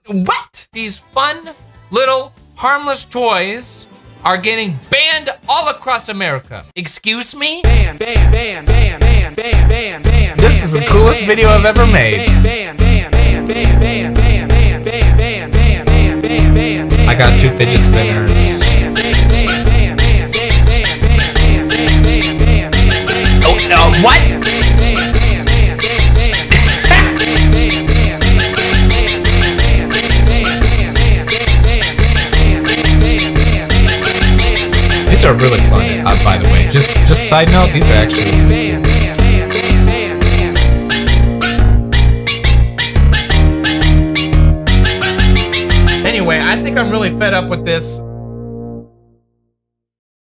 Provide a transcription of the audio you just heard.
What? These fun little harmless toys are getting banned all across America. Excuse me? Ban, ban, ban, ban, ban, ban, ban, ban. This is the coolest video I've ever made. I got 2 fidget spinners. Oh no, what? These are really fun, by the way. Just side note, these are actually... Anyway, I think I'm really fed up with this.